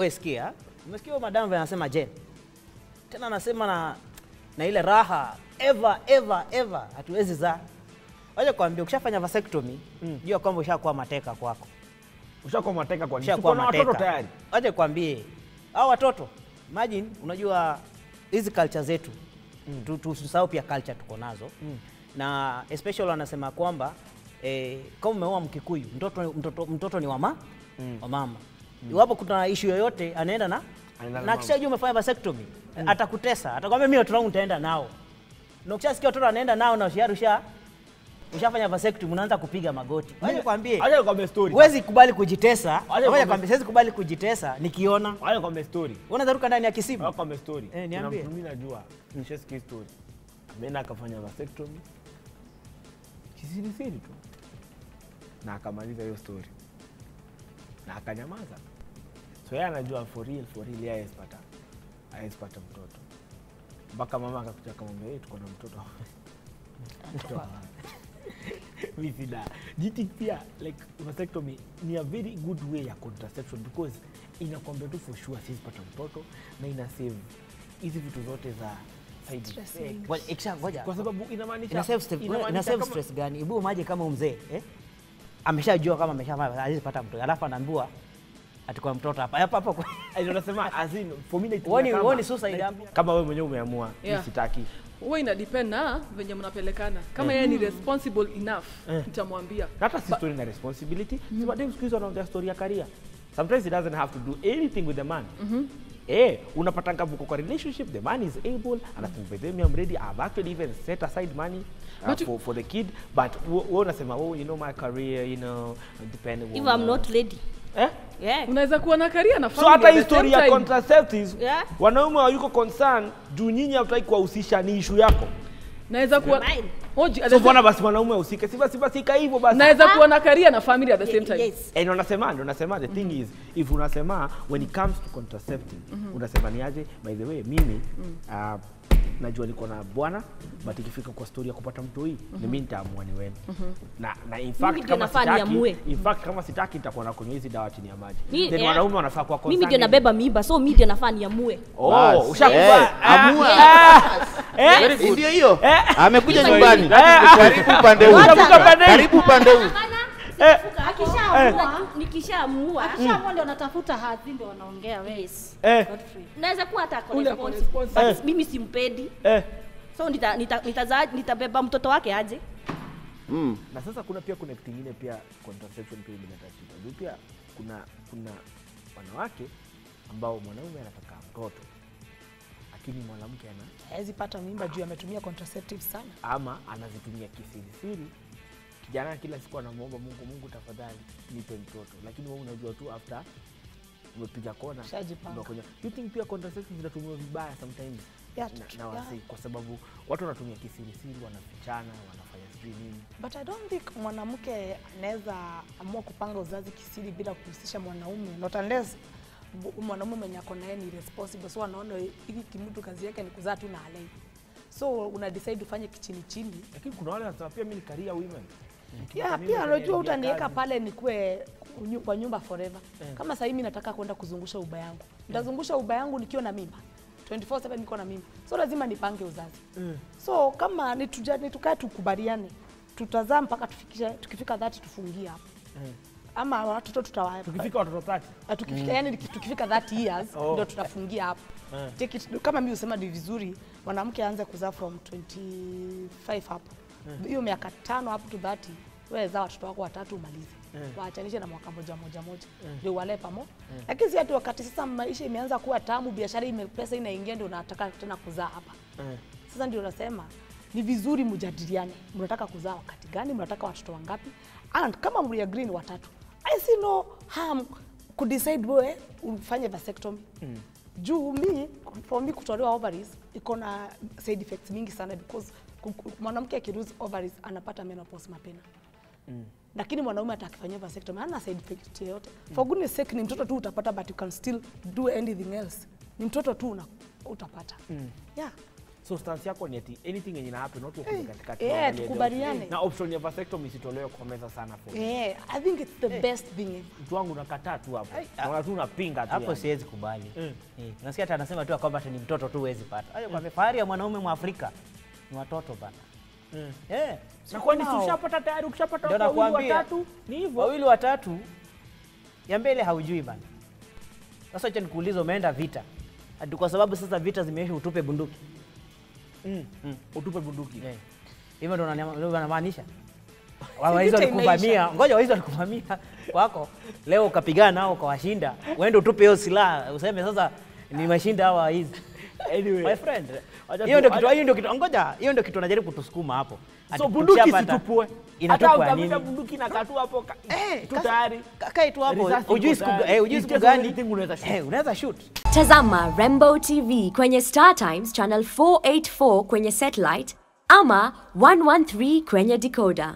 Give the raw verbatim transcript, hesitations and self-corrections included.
wewe sikia. Umesikia madam anasema Jen. Tena anasema na na ile raha ever ever ever hatuwezi za. Waje kwambia ukishafanya vasectomy, mm. jua kwamba ushakuwa mateka kwako. Ushakuwa mateka kwa nini? Ushakuwa Kuna watoto tayari. Waje kwambie hao watoto, imagine unajua hizi culture zetu. Mm. Tusisahau pia culture tuko nazo. Mm. Na especially wanasema kwamba eh, kama umeoa Mkikuyu, mtoto mtoto mtoto ni wa mama, mm. wa mama. Mm. Iwapo kuna issue yoyote anaenda na Anaenda na kisha juu umefanya vasectomy, mm. atakutesa, atakwambia mimi watoto wangu nitaenda nao. Na ukishasikia watoto anaenda nao na usharusha ushafanya vasectomy unaanza kupiga magoti. Waje kwambie. Acha nikwambie story. Huwezi kubali kujitesa. Waje kwambie siwezi kubali kujitesa nikiona. Waje nikwambie story. Unaweza ruka ndani ya kisimu. Waje nikwambie story. Eh, niambie. Mimi najua. Nishasikia story. Ameenda akafanya vasectomy. Kisiri siri tu. Na akamaliza hiyo story. Na akanyamaza. So yeye anajua for real for real yeye asipata. Asipata mtoto. Mpaka mama akakuja akamwambia yeye tuko na mtoto. Mtoto. Mimi da. Do you think pia like vasectomy ni a very good way ya contraception because inakwambia tu for sure sisi pata mtoto na ina save hizi vitu zote za side effects. Well, ikisha ngoja. Kwa sababu inamaanisha ina save stress, ina save stress gani? Ibu maji kama mzee, eh? Ameshajua kama ameshafanya alizipata mtoto. Alafu anaambiwa atakuwa mtoto hapa. Hapa hapo. Ndio nasema as in for me Woni woni suicide kama wewe mwenyewe umeamua yeah. Sitaki. Wewe ina depend na venye mnapelekana. Kama yeye mm. ni responsible enough, eh. nitamwambia. Hata si story na responsibility. Mm. So dem squeeze on the story ya career. Sometimes he doesn't have to do anything with the man. Mhm. Eh, unapata ngapo kwa relationship, the man is able and I think with them I'm ready. I've actually even set aside money uh, for for the kid, but wewe unasema oh you know my career, you know, depending if I'm not ready. Eh? Yeah. Unaweza kuwa na career na family. So hata history ya contraceptives, yeah. wanaume wayuko concern juu nyinyi hamtaki kuhusisha ni issue yako. Naweza kuwa Oji, so bwana basi mwanaume usike. Si basi basi ika hivyo basi. Naweza kuwa na career na family at the same time. Yes. Eh, unasema ndio unasema the mm thing -hmm. is if unasema when it comes to contracepting, mm -hmm. unasema ni aje by the way mimi mm -hmm. uh, najua niko na bwana but ikifika kwa story ya kupata mtu hii mm -hmm. ni mimi nitaamua ni wewe. Mm -hmm. Na na in fact kama sitaki in fact kama sitaki nitakuwa na kunywa hizi dawa chini ya maji. Then wanaume wanafaa kwa concern. Mimi ndio nabeba mimba so mimi ndio nafaa niamue. Oh, ushakuwa amua. Eh, ndio hiyo. Amekuja nyumbani. Karibu pande huu. Karibu pande huu. Akishaamua, nikishaamua, akishaamua ndio anatafuta hadhi ndio wanaongea wewe. Eh. Naweza kuwa hata responsible. Mimi simpendi. Eh. So nita nitazaa nitabeba mtoto wake aje. Mm. Na sasa kuna pia kuna kitu kingine pia contraception pia bila tatizo. Ndio pia kuna kuna wanawake ambao mwanaume anataka mtoto lakini mwanamke ana hawezi pata mimba juu ametumia contraceptives sana ama anazitumia kisiri siri. Kijana kila siku anamuomba Mungu, Mungu tafadhali nipe mtoto, lakini wewe unajua tu after umepiga kona ndio kwenye. You think pia contraceptives zinatumiwa vibaya sometimes? Yeah, na, na wasi yeah. Kwa sababu watu wanatumia kisiri siri, wanafichana, wanafanya sijui nini. But I don't think mwanamke anaweza amua kupanga uzazi kisiri bila kuhusisha mwanaume, not unless mwanaume mwenye ako naye ni responsible, so anaona hiki kimtu kazi yake ni kuzaa tu na alai, so una decide ufanye kichini chini. Lakini kuna wale wanasema pia mimi ni career women. Yeah, pia unajua utaniweka pale nikue kwa nyumba forever. Yeah. Kama sasa mimi nataka kwenda kuzungusha uba yangu. Nitazungusha uba yangu nikiwa na mimba. twenty four seven niko na mimba. So lazima nipange uzazi. Mm. So kama nituja nitukae tukubaliane, tutazaa mpaka tufikishe tukifika thirty tufungie hapo. Mm. Ama watoto tutawapa. Tukifika watoto thirty. Tukifika mm. yani tukifika thirty years oh. ndio tutafungia hapo. Mm. Take it, kama mimi usema ni vizuri mwanamke aanze kuzaa from twenty-five hapo. Hiyo mm. miaka tano up to thirty wewe zaa watoto wako watatu umalize. Mm. Waachanishe na mwaka moja moja moja. Ndio mm. wale pamo. Mm. Lakini si ati wakati sasa maisha imeanza kuwa tamu, biashara imepesa inaingia ndio unataka tena kuzaa hapa. Mm. Sasa ndio unasema ni vizuri mjadiliane. Mnataka kuzaa wakati gani? Mnataka watoto wangapi? And kama mli agree ni watatu. I see no harm ku decide wewe ufanye vasectomy. Mm. Juu mimi for me kutolewa ovaries iko na side effects mingi sana because mwanamke akiruse ovaries anapata menopause mapema. Mm. Lakini mwanaume atakifanyia vasectomy hana side effect yoyote. Mm. For goodness sake ni mtoto tu utapata but you can still do anything else. Ni mtoto tu una utapata. Mm. Yeah. So stance yako ni ati anything yenye ina happen not ukuje katikati. Eh, uangalie tukubaliane. na option ya vasectomy isitolewe kwa meza sana for. Eh, I think it's the best thing ever. Mtu wangu nakataa tu hapo. Ai, Naona tu unapinga tu. Hapo yani. siwezi kubali. Mm. Eh, nasikia hata anasema tu kwamba ni mtoto tu huwezi pata. Hayo kwa fahari ya mwanaume Mwafrika ni watoto bana. Mm. Eh, Na kwani si nao. ushapata tayari ukishapata Ndio wawili nakwambia. watatu ni hivyo. Wawili watatu ya mbele haujui bana. Sasa acha nikuulize, umeenda vita. Hadi kwa sababu sasa vita zimeisha utupe bunduki. Mm. Mm. Utupe bunduki. Eh. Hivyo ndo unania- ndio wanamaanisha. Wao hizo vita walikuvamia. Ngoja hizo walikuvamia kwako. Leo ukapigana nao ukawashinda. Uende utupe hiyo silaha useme sasa nimeshinda hawa hizi. Anyway. My friend. Wacha Hiyo tu- ndio kitu, hiyo ndio kitu. Ngoja, hiyo ndio kitu anajaribu kutusukuma hapo. Ati So bunduki tukishapata- situpue. Inatupwa Hata ya nini? ukapita bunduki na katu hapo ka- Eh, tu kasa- tayari. ka- Kae tu hapo. Risasi Ujui iko siku tayari. eh, ujui In siku case of gani? anything unaweza shoot. Eh, unaweza shoot. Tazama Rembo T V kwenye Star Times channel four eighty-four kwenye satellite ama one one three kwenye decoder.